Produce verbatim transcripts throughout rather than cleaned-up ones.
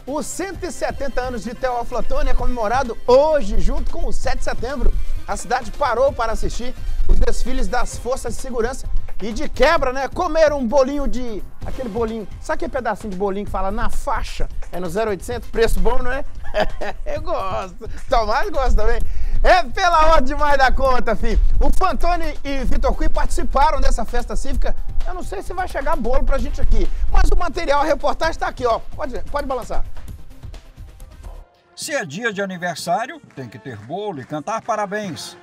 Os cento e setenta anos de Teófilo Otoni é comemorado hoje, junto com o sete de setembro. A cidade parou para assistir os desfiles das forças de segurança e de quebra, né? Comeram um bolinho de... aquele bolinho, sabe aquele pedacinho de bolinho que fala na faixa? É no zero oitocentos, preço bom, não é? Eu gosto. Tomás gosta também. É pela hora demais da conta, filho. O Fantoni e Vitor Cui participaram dessa festa cívica. Eu não sei se vai chegar bolo pra gente aqui, mas o material, a reportagem tá aqui, ó. Pode, pode balançar. Se é dia de aniversário, tem que ter bolo e cantar parabéns.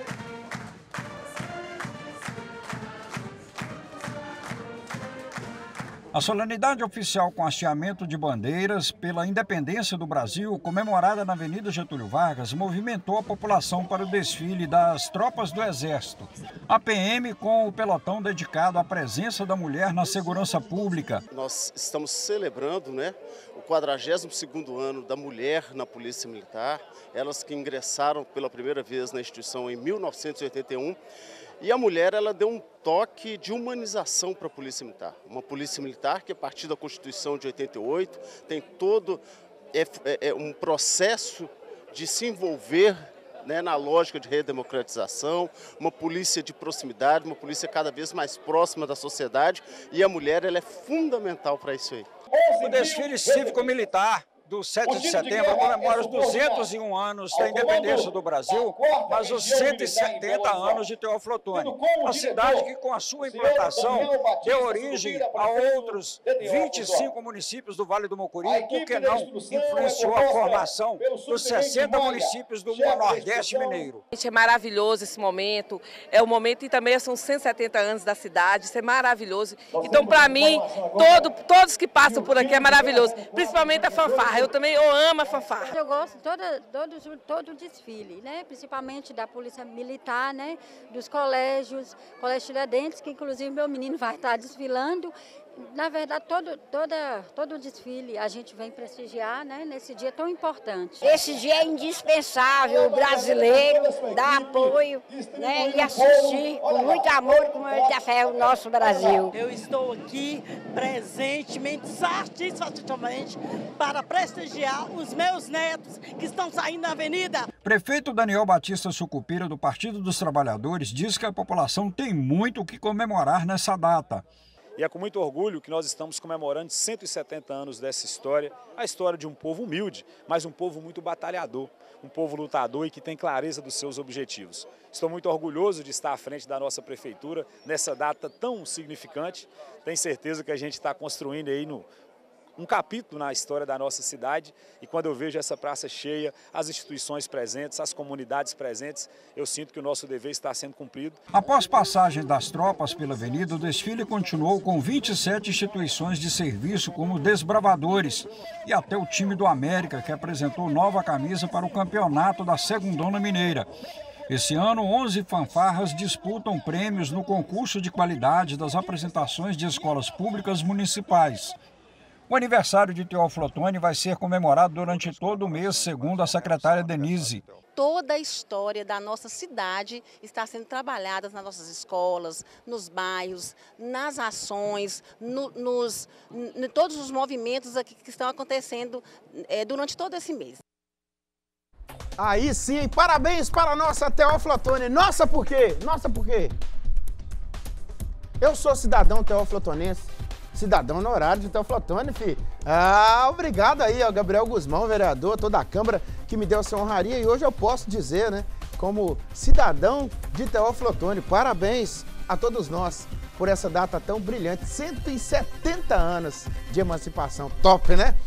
A solenidade oficial com hasteamento de bandeiras pela independência do Brasil, comemorada na Avenida Getúlio Vargas, movimentou a população para o desfile das tropas do Exército. A P M com o pelotão dedicado à presença da mulher na segurança pública. Nós estamos celebrando, né, o quadragésimo segundo ano da mulher na Polícia Militar, elas que ingressaram pela primeira vez na instituição em mil novecentos e oitenta e um. E a mulher, ela deu um toque de humanização para a Polícia Militar. Uma Polícia Militar que, a partir da Constituição de oitenta e oito, tem todo é, é, um processo de se envolver, né, na lógica de redemocratização, uma polícia de proximidade, uma polícia cada vez mais próxima da sociedade. E a mulher, ela é fundamental para isso aí. O desfile cívico-militar do sete de setembro comemora os duzentos e um anos da independência do Brasil, mas os cento e setenta anos de Teófilo Otoni. Uma cidade que, com a sua implantação, deu origem a outros vinte e cinco municípios do Vale do Mucuri, e, por que não, influenciou a formação dos sessenta municípios do Nordeste Mineiro. É maravilhoso esse momento, é o momento e também são cento e setenta anos da cidade, isso é maravilhoso. Então, para mim, todo, todos que passam por aqui é maravilhoso, principalmente a fanfarra. Eu também eu amo a fanfarra. Eu gosto de todo, todo, todo o desfile, né? Principalmente da Polícia Militar, né? Dos colégios, Colégio Tiradentes, que inclusive meu menino vai estar desfilando. Na verdade, todo, toda, todo o desfile a gente vem prestigiar, né, nesse dia tão importante. Esse dia é indispensável, o brasileiro dar apoio, né, e assistir com muito amor e com muita fé o nosso Brasil. Eu estou aqui presentemente, satisfatoriamente, para prestigiar os meus netos que estão saindo na avenida. Prefeito Daniel Batista Sucupira, do Partido dos Trabalhadores, diz que a população tem muito o que comemorar nessa data. E é com muito orgulho que nós estamos comemorando cento e setenta anos dessa história, a história de um povo humilde, mas um povo muito batalhador, um povo lutador e que tem clareza dos seus objetivos. Estou muito orgulhoso de estar à frente da nossa prefeitura nessa data tão significante. Tenho certeza que a gente está construindo aí no um capítulo na história da nossa cidade, e quando eu vejo essa praça cheia, as instituições presentes, as comunidades presentes, eu sinto que o nosso dever está sendo cumprido. Após passagem das tropas pela avenida, o desfile continuou com vinte e sete instituições de serviço como desbravadores e até o time do América, que apresentou nova camisa para o campeonato da Segundona Mineira. Esse ano, onze fanfarras disputam prêmios no concurso de qualidade das apresentações de escolas públicas municipais. O aniversário de Teófilo Otoni vai ser comemorado durante todo o mês, segundo a secretária Denise. Toda a história da nossa cidade está sendo trabalhada nas nossas escolas, nos bairros, nas ações, no, nos, em todos os movimentos aqui que estão acontecendo é, durante todo esse mês. Aí sim, parabéns para a nossa Teófilo Otoni. Nossa, por quê? Nossa, por quê? Eu sou cidadão teófilo otonense. Cidadão honorário de Teófilo Otoni, filho. Ah, obrigado aí ao Gabriel Guzmão, vereador, toda a Câmara, que me deu essa honraria. E hoje eu posso dizer, né, como cidadão de Teófilo Otoni, parabéns a todos nós por essa data tão brilhante. cento e setenta anos de emancipação. Top, né?